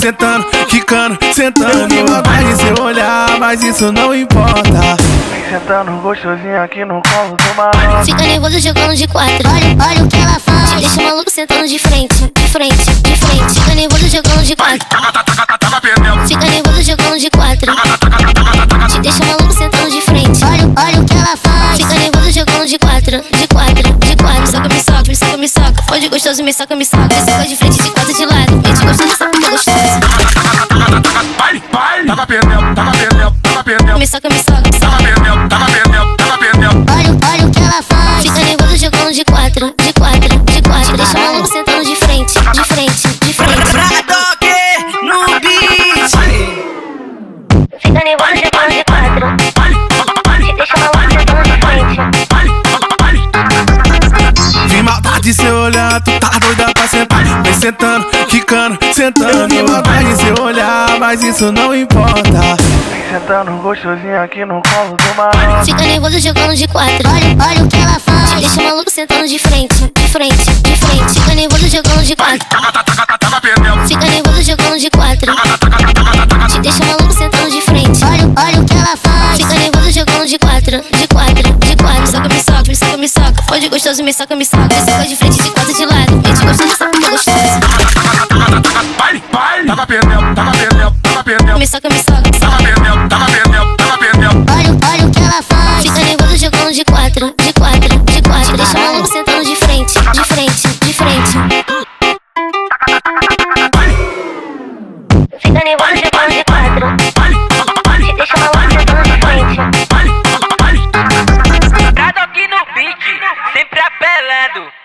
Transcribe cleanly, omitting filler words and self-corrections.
sentando, quicando, sentando. Me maldade seu olhar, mas isso não importa. Vem sentando gostosinho aqui no colo do malandro. Fica nervoso jogando de quatro. Olha o que ela faz. Te deixa maluco sentando de frente, de frente, de frente. Fica nervoso jogando de quatro. Fica nervoso jogando de quatro. Te deixa maluco sentando de frente. Olha o que ela faz. Fica nervoso jogando de quatro, de quatro, de quatro. Me soca, me soca, me soca, me soca. Pode gostoso, me soca, me soca. Me soca de frente, de quatro, de lado. Mente gostoso, soca, me gostoso. Tava perdendo. Me soca, me soca. Olha o que ela faz. Fica nervoso jogando de quatro, de quatro, de quatro. Deixa o maluco sentando de frente, de frente, de frente. No beat. Fica nervoso jogando de quatro. Deixa o maluco sentando de frente. De maldade seu olhar, tu tá doida pra sentar. Vem sentando, quicando, sentando. Me maldade seu olhar, mas isso não importa. Vem sentando gostosinho aqui no colo do malandro. Fica nervoso jogando de quatro. Olha o que ela faz. Te deixa o maluco sentando de frente, de frente, de frente. Fica nervoso jogando de quatro. Fica nervoso jogando de quatro. Te deixa o maluco sentando de frente. Olha o que ela faz. Fica nervoso jogando de quatro, de quatro, de quatro. Me soca, me soca, me soca, me soca. Pode gostoso, me soca, me soca. Me soca de frente, de quatro, de lado. Mente gostoso, soca, me gostoso. Tava perdendo. Me soca, me soca. Olha o que ela faz. Fica nervoso jogando de quatro, de quatro, de quatro. Deixa o maluco sentando de frente, de frente, de frente. Fica nervoso jogando de quatro. Deixa o maluco sentando de frente. Aqui no beat, sempre apelando.